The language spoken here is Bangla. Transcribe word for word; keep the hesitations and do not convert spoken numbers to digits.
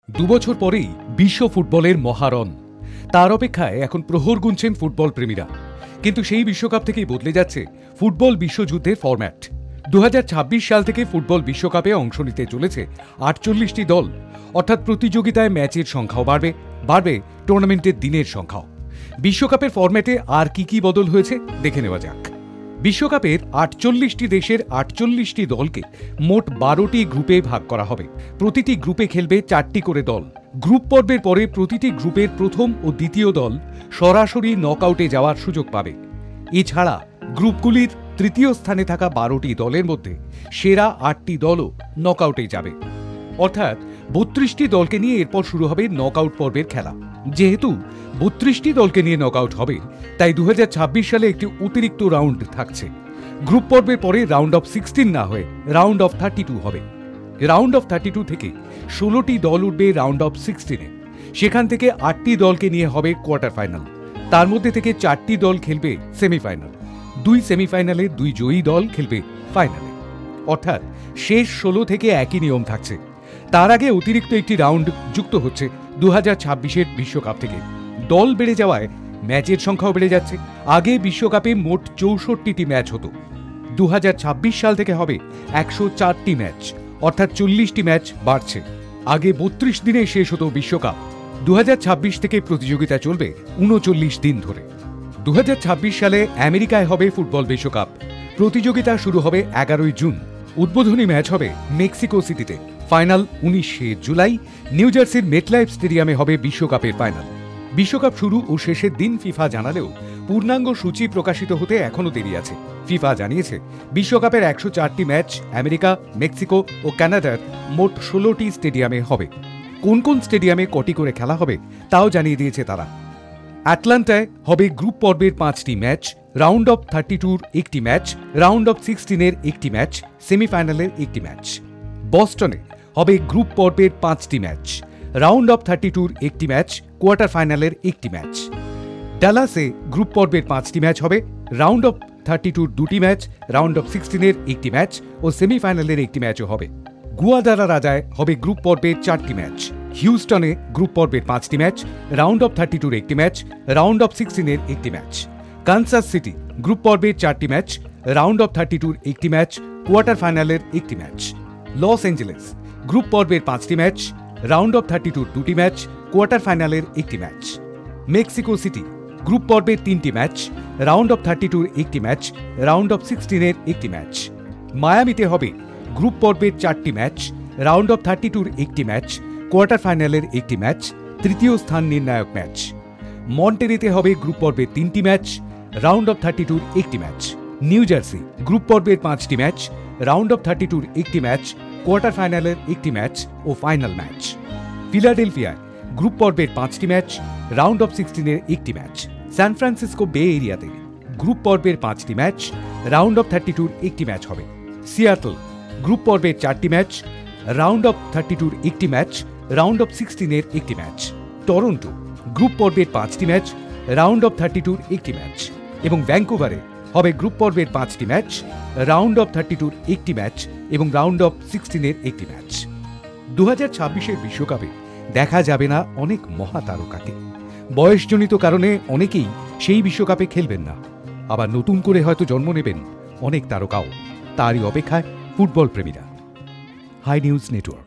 দুবছর পরেই বিশ্ব ফুটবলের মহারণ। তার অপেক্ষায় এখন প্রহর গুনছেন ফুটবল প্রেমীরা। কিন্তু সেই বিশ্বকাপ থেকেই বদলে যাচ্ছে ফুটবল বিশ্বযুদ্ধের ফরম্যাট। দু হাজার ছাব্বিশ সাল থেকে ফুটবল বিশ্বকাপে অংশ নিতে চলেছে আটচল্লিশটি দল, অর্থাৎ প্রতিযোগিতায় ম্যাচের সংখ্যাও বাড়বে, বাড়বে টুর্নামেন্টের দিনের সংখ্যাও। বিশ্বকাপের ফরম্যাটে আর কি কি বদল হয়েছে দেখে নেওয়া যাক। বিশ্বকাপের আটচল্লিশটি দেশের আটচল্লিশটি দলকে মোট বারোটি গ্রুপে ভাগ করা হবে। প্রতিটি গ্রুপে খেলবে চারটি করে দল। গ্রুপ পর্বের পরে প্রতিটি গ্রুপের প্রথম ও দ্বিতীয় দল সরাসরি নকআউটে যাওয়ার সুযোগ পাবে। এছাড়া গ্রুপগুলির তৃতীয় স্থানে থাকা বারোটি দলের মধ্যে সেরা আটটি দলও নকআউটে যাবে। অর্থাৎ বত্রিশটি দলকে নিয়ে এরপর শুরু হবে নকআউট পর্বের খেলা। যেহেতু বত্রিশটি দলকে নিয়ে নকআউট হবে, তাই দু হাজার ছাব্বিশ সালে একটি অতিরিক্ত রাউন্ড থাকছে। গ্রুপ পর্বের পরে রাউন্ড অফ সিক্সটিন না হয়ে রাউন্ড অফ থার্টি টু হবে। রাউন্ড অফ থার্টি টু থেকে ষোলোটি দল উঠবে রাউন্ড অফ সিক্সটিনে। সেখান থেকে আটটি দলকে নিয়ে হবে কোয়ার্টার ফাইনাল। তার মধ্যে থেকে চারটি দল খেলবে সেমিফাইনাল। দুই সেমিফাইনালে দুই জয়ী দল খেলবে ফাইনালে। অর্থাৎ শেষ ষোলো থেকে একই নিয়ম থাকছে। তার আগে অতিরিক্ত একটি রাউন্ড যুক্ত হচ্ছে দু হাজার ছাব্বিশের বিশ্বকাপ থেকে। দল বেড়ে যাওয়ায় ম্যাচের সংখ্যাও বেড়ে যাচ্ছে। আগে বিশ্বকাপে মোট চৌষট্টিটি ম্যাচ হতো, দু হাজার ছাব্বিশ সাল থেকে হবে একশো চারটি ম্যাচ, অর্থাৎ চল্লিশটি ম্যাচ বাড়ছে। আগে বত্রিশ দিনে শেষ হতো বিশ্বকাপ, দু হাজার ছাব্বিশ থেকে প্রতিযোগিতা চলবে উনচল্লিশ দিন ধরে। দু হাজার ছাব্বিশ সালে আমেরিকায় হবে ফুটবল বিশ্বকাপ। প্রতিযোগিতা শুরু হবে এগারোই জুন। উদ্বোধনী ম্যাচ হবে মেক্সিকো সিটিতে। ফাইনাল উনিশে জুলাই নিউ জার্সির মেটলাইফ স্টেডিয়ামে হবে বিশ্বকাপের ফাইনাল। বিশ্বকাপ শুরু ও শেষের দিন ফিফা জানালেও পূর্ণাঙ্গ সূচি প্রকাশিত হতে এখনও দেরি আছে। ফিফা জানিয়েছে বিশ্বকাপের একশো চারটি ম্যাচ আমেরিকা, মেক্সিকো ও কানাডার মোট ষোলোটি স্টেডিয়ামে হবে। কোন কোন স্টেডিয়ামে কটি করে খেলা হবে তাও জানিয়ে দিয়েছে তারা। আটলান্টায় হবে গ্রুপ পর্বের পাঁচটি ম্যাচ, রাউন্ড অফ থার্টি টুর একটি ম্যাচ, রাউন্ড অফ সিক্সটিনের একটি ম্যাচ, সেমিফাইনালের একটি ম্যাচ। বস্টনে হবে গ্রুপ পর্বের পাঁচটি ম্যাচ, রাউন্ড অফ থার্টি টুর একটি ম্যাচ, কোয়ার্টার ফাইনালের একটি ম্যাচ। ডালাসে গ্রুপ পর্বের পাঁচটি ম্যাচ হবে, রাউন্ড অফ থার্টি টুর দুটি ম্যাচ, রাউন্ড অফ সিক্সটিনের একটি ম্যাচ ও সেমিফাইনালের একটি ম্যাচও হবে। গুয়াদালারায় হবে গ্রুপ পর্বের চারটি ম্যাচ। হিউস্টনে গ্রুপ পর্বের পাঁচটি ম্যাচ, রাউন্ড অফ থার্টি টুর একটি ম্যাচ, রাউন্ড অফ সিক্সটিনের একটি ম্যাচ। কানসাস সিটি গ্রুপ পর্বের চারটি ম্যাচ, রাউন্ড অফ থার্টি টুর একটি ম্যাচ, কোয়ার্টার ফাইনালের একটি ম্যাচ। লস অ্যাঞ্জেলেস গ্রুপ পর্বের পাঁচটি ম্যাচ, রাউন্ড অফ থার্টি টুর দুটি ম্যাচ, কোয়ার্টার ফাইনালের একটি ম্যাচ। মেক্সিকো সিটি গ্রুপ পর্বের তিনটি ম্যাচ, রাউন্ড অফ থার্টি টুর একটি ম্যাচ, রাউন্ড অফ সিক্সটিনের একটি ম্যাচ। মায়ামিতে হবে গ্রুপ পর্বের চারটি ম্যাচ, রাউন্ড অফ থার্টি টুর একটি ম্যাচ, কোয়ার্টার ফাইনালের একটি ম্যাচ, তৃতীয় স্থান নির্ণায়ক ম্যাচ। মন্টেরিতে হবে গ্রুপ পর্বের তিনটি ম্যাচ, রাউন্ড অফ থার্টি টুর একটি ম্যাচ। নিউ জার্সি গ্রুপ পর্বের পাঁচটি ম্যাচ, রাউন্ড অফ থার্টি টুর একটি ম্যাচ, কোয়ার্টার ফাইনালের একটি ম্যাচ ও ফাইনাল ম্যাচ। ফিলাডেলফিয়ায় গ্রুপ পর্বের পাঁচটি ম্যাচ, রাউন্ড অফ সিক্সটিনের একটি ম্যাচ। সান ফ্রান্সিসকো বে এরিয়াতে গ্রুপ পর্বের পাঁচটি ম্যাচ, রাউন্ড অফ থার্টি টুর একটি ম্যাচ হবে। সিয়াটল গ্রুপ পর্বের চারটি ম্যাচ, রাউন্ড অফ থার্টি টুর একটি ম্যাচ, রাউন্ড অফ সিক্সটিনের একটি ম্যাচ। টরন্টো গ্রুপ পর্বের পাঁচটি ম্যাচ, রাউন্ড অফ থার্টি টুর একটি ম্যাচ। এবং ভ্যাঙ্কুভারে হবে গ্রুপ পর্বের পাঁচটি ম্যাচ, রাউন্ড অফ থার্টি টুর একটি ম্যাচ এবং রাউন্ড অফ সিক্সটিনের একটি ম্যাচ। দু হাজার ছাব্বিশের বিশ্বকাপে দেখা যাবে না অনেক মহাতারকাকে। বয়সজনিত কারণে অনেকেই সেই বিশ্বকাপে খেলবেন না। আবার নতুন করে হয়তো জন্ম নেবেন অনেক তারকাও। তারই অপেক্ষায় ফুটবল প্রেমীরা। Hi news network.